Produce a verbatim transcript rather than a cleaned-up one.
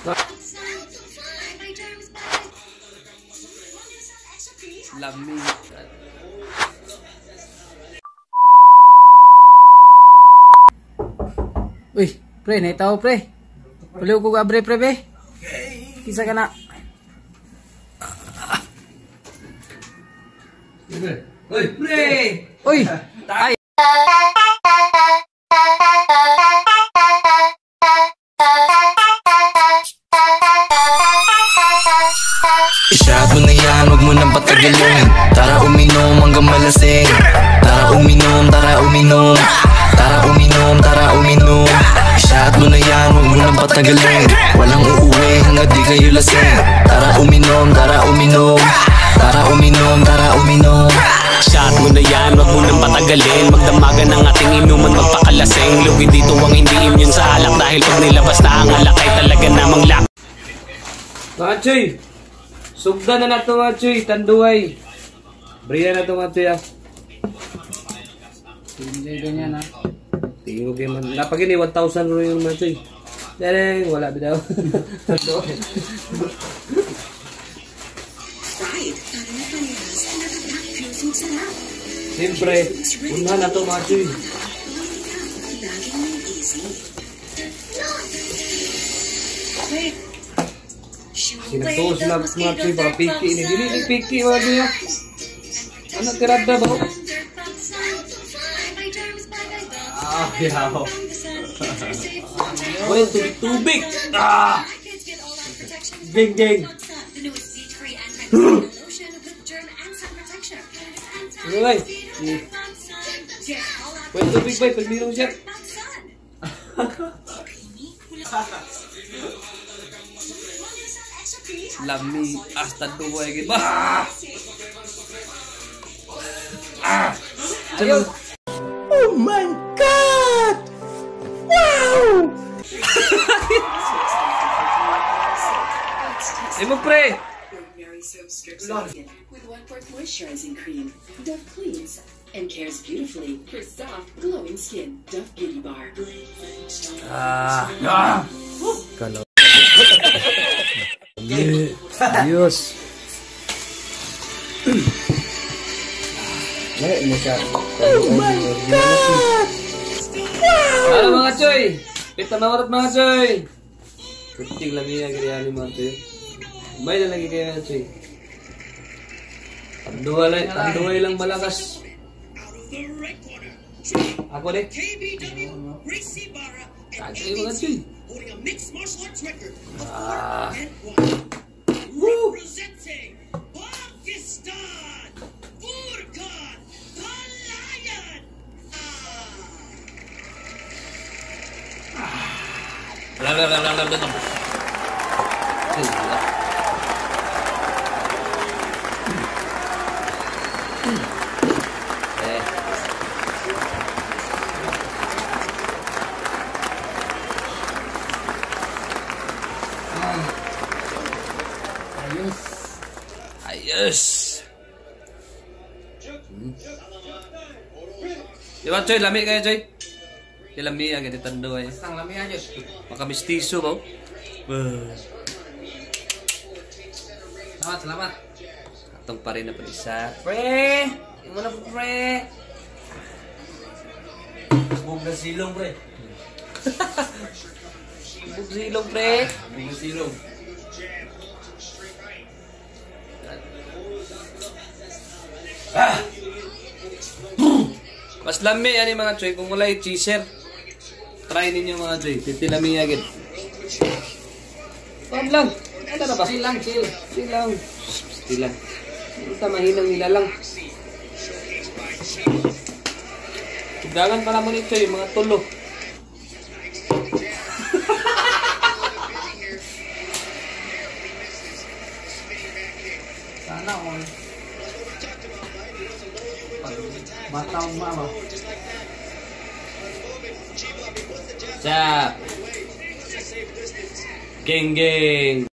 Lami. Uy, pre, naitaw pre. Paliw ko gabre pre be. Kisa ka na. Uy, pre! Uy! Ay! I-shot mo na yan, huwag mo nang patagalin. Tara uminom hanggang malasing. Tara uminom, tara uminom. Tara uminom, tara uminom. I-shot mo na yan, huwag mo nang patagalin. Walang uuwi hanggang di kayo lasing. Tara uminom, tara uminom. Tara uminom, tara uminom. Shot mo na yan, wag mo nang patagalin. Magdamagan ng ating inuman, magpakalasing. Lugi dito ang hindi immune sa alak. Dahil pag nilabas na ang alak ay talaga namang lak. Mga Choy! Sugda na na ito mga Choy, tanduay. Briya na ito mga Choy ah. Hindi ganyan ha. Tingin ko kayo man. Napagini, one thousand ro yung mga Choy. Dareng, wala bidaw. Tanduay. Siyempre, una na ito mga Choy. Sinagtuos sila mga Choy, para piki ini. Dili ni piki mga Choy. Ano tirada ba? Ah, yaw. Uy, tubig-tubig. Ah! Geng, geng. Uy, uy, tubig ba? Pagmirong siya. Lami hasta dua gitu. Ah! Ah! Ayun. Oh my God! Wow! Imo pre. With one-fourth moisturizing cream, Dove cleans and cares beautifully for soft, glowing skin. Dove Beauty Bar. Ah. Ah. Kalau. Ayos. Oh my God! Halo mga Choy. Kita nawarat mga Choy. Kuting lagi ya kaya ni mga Choy. May na lagi kaya Choy. Tanduay lang, tanduay lang malakas. Ako deh. Kacay mga Choy. Ah. Woo. Lah lah lah lah lah lah. Eh. Ayos. Ayos. Hmm. Di ba Choy, lami kayo Choy? Di lami agad ditando ay. Sang lami aja. Maka mistiso ba? Selamat, selamat. Atong pa rin na pa isa. Pre! Imo na po pre! Bug na silong, pre. Bug silong pre! Bug na silong. Ah! Mas lami yan yung mga Choy. Kung wala yung cheeser, try ninyo mga Choy. Titilami agad. Pam lang. Ano na ba? Silang, chill. Silang. Silang. Ito mahinang nila lang. Tugangan pa naman ito yung mga tulo. Sana all. Batang mama. Siap. Geng geng.